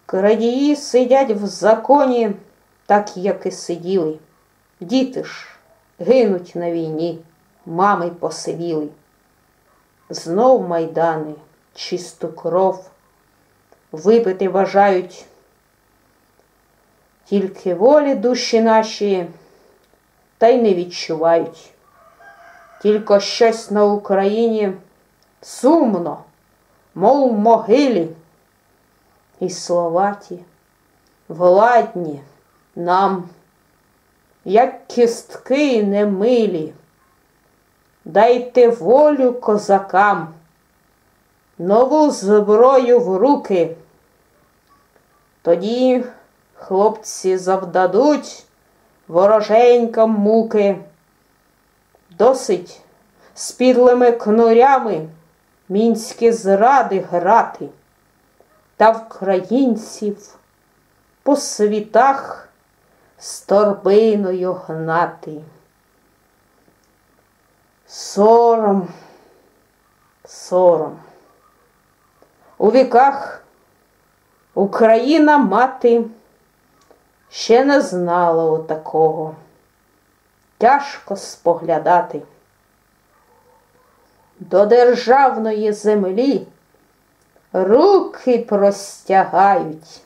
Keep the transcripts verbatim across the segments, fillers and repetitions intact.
Крадії сидять в законі, так, як і сиділи. Діти ж гинуть на війні, мами посивіли. Знов майдани, чисту кров випити бажають. Тільки волі душі наші та й не відчувають. Тільки щось на Україні сумно, мов в могилі. І слова ті владні нам, як кістки немилі. Дайте волю козакам, нову зброю в руки. Тоді хлопці завдадуть вороженькам муки. Досить з підлими кнурями мінські зради грати та вкраїнців по світах з торбиною гнати. Сором, сором. У віках Україна мати ще не знала отакого. Тяжко споглядати. До державної землі руки простягають.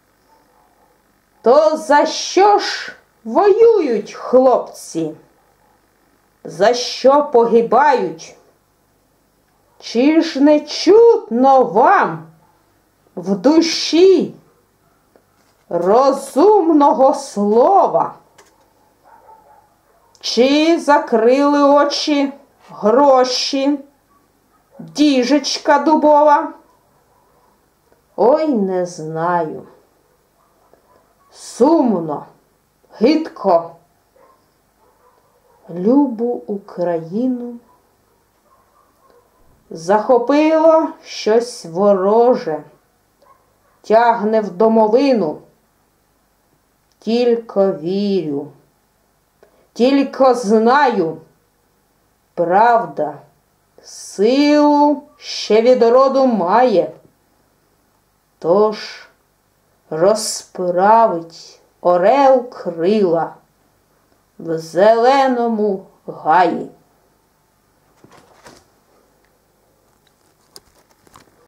То за що ж воюють хлопці? За що погибають? Чи ж не чутно вам в душі розумного слова? Чи закрили очі гроші, діжечка дубова? Ой, не знаю. Сумно, гидко. Любу Україну захопило щось вороже, тягне в домовину. Тільки вірю, тільки знаю, правда силу ще від роду має. Тож розправить орел крила в зеленому гаї.